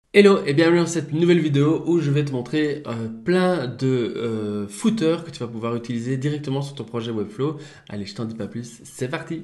Hello et bienvenue dans cette nouvelle vidéo où je vais te montrer plein de footers que tu vas pouvoir utiliser directement sur ton projet Webflow. Allez, je t'en dis pas plus, c'est parti!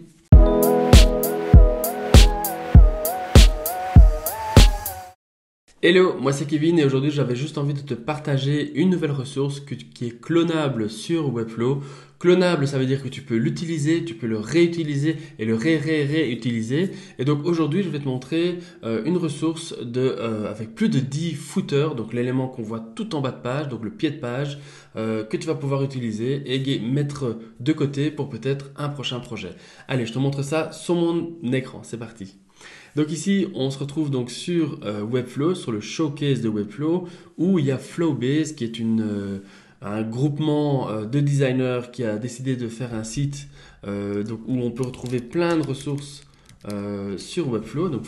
Hello, moi c'est Kevin et aujourd'hui j'avais juste envie de te partager une nouvelle ressource qui est clonable sur Webflow. Clonable, ça veut dire que tu peux l'utiliser, tu peux le réutiliser et le réutiliser. Et donc aujourd'hui je vais te montrer une ressource avec plus de 10 footers, donc l'élément qu'on voit tout en bas de page, donc le pied de page, que tu vas pouvoir utiliser et mettre de côté pour peut-être un prochain projet. Allez, je te montre ça sur mon écran, c'est parti! Donc ici, on se retrouve donc sur Webflow, sur le showcase de Webflow, où il y a Flowbase, qui est un groupement de designers qui a décidé de faire un site donc, où on peut retrouver plein de ressources sur Webflow, donc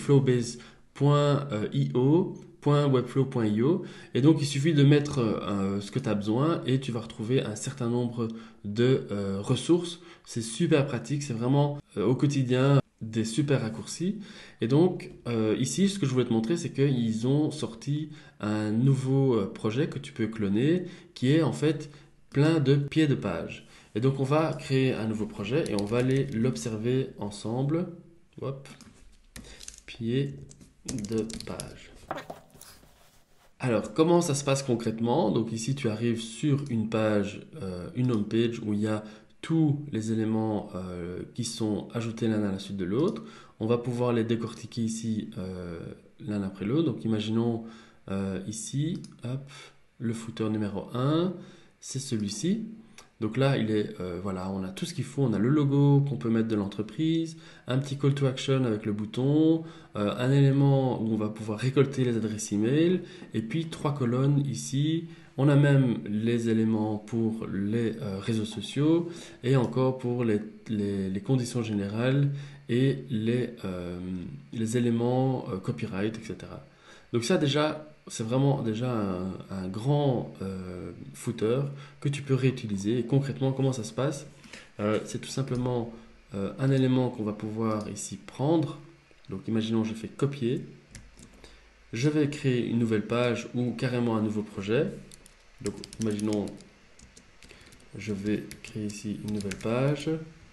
flowbase.io. .webflow.io et donc il suffit de mettre ce que tu as besoin et tu vas retrouver un certain nombre de ressources. C'est super pratique, c'est vraiment au quotidien des super raccourcis. Et donc ici, ce que je voulais te montrer, c'est qu'ils ont sorti un nouveau projet que tu peux cloner qui est en fait plein de pieds de page. Et donc on va créer un nouveau projet et on va aller l'observer ensemble. Hop, pieds de page. Alors, comment ça se passe concrètement? Donc ici, tu arrives sur une page, une home page où il y a tous les éléments qui sont ajoutés l'un à la suite de l'autre. On va pouvoir les décortiquer ici l'un après l'autre. Donc imaginons ici, hop, le footer numéro 1, c'est celui-ci. Donc là, voilà, on a tout ce qu'il faut. On a le logo qu'on peut mettre de l'entreprise, un petit call to action avec le bouton, un élément où on va pouvoir récolter les adresses email, et puis 3 colonnes ici. On a même les éléments pour les réseaux sociaux et encore pour les conditions générales et les éléments copyright, etc. Donc ça déjà, c'est vraiment déjà un grand footer que tu peux réutiliser. Et concrètement, comment ça se passe? C'est tout simplement un élément qu'on va pouvoir ici prendre. Donc imaginons je fais copier. Je vais créer une nouvelle page ou carrément un nouveau projet. Donc imaginons je vais créer ici une nouvelle page.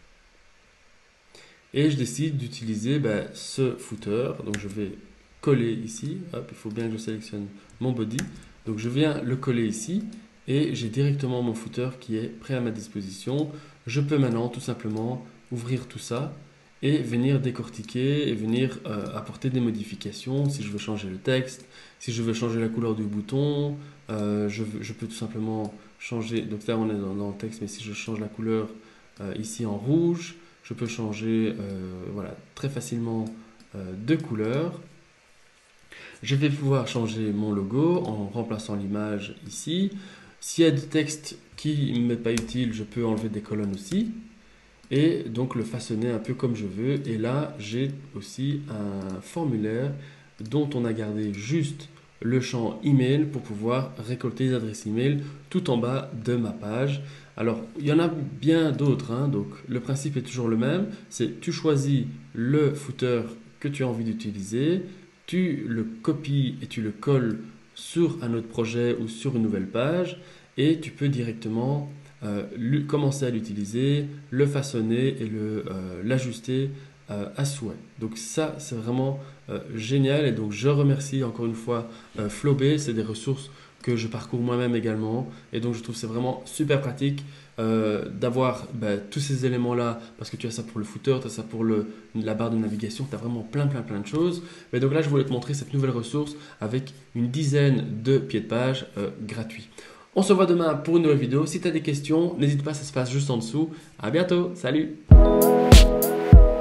Et je décide d'utiliser ce footer. Donc je vais coller ici. Hop, il faut bien que je sélectionne mon body. Donc je viens le coller ici et j'ai directement mon footer qui est prêt à ma disposition. Je peux maintenant tout simplement ouvrir tout ça et venir décortiquer et venir apporter des modifications si je veux changer le texte, si je veux changer la couleur du bouton, je peux tout simplement changer, donc là on est dans le texte, mais si je change la couleur ici en rouge, je peux changer voilà, très facilement de couleur. Je vais pouvoir changer mon logo en remplaçant l'image ici. S'il y a du texte qui ne m'est pas utile, je peux enlever des colonnes aussi. Et donc le façonner un peu comme je veux. Et là, j'ai aussi un formulaire dont on a gardé juste le champ email pour pouvoir récolter les adresses email tout en bas de ma page. Alors, il y en a bien d'autres, hein, donc le principe est toujours le même. C'est tu choisis le footer que tu as envie d'utiliser, tu le copies et tu le colles sur un autre projet ou sur une nouvelle page et tu peux directement commencer à l'utiliser, le façonner et l'ajuster à souhait. Donc ça, c'est vraiment génial et donc je remercie encore une fois Flowbase, c'est des ressources que je parcours moi-même également et donc je trouve que c'est vraiment super pratique d'avoir tous ces éléments-là parce que tu as ça pour le footer, tu as ça pour la barre de navigation, tu as vraiment plein de choses. Mais donc là, je voulais te montrer cette nouvelle ressource avec une dizaine de pieds de page gratuits. On se voit demain pour une nouvelle vidéo. Si tu as des questions, n'hésite pas, ça se passe juste en dessous. À bientôt, salut!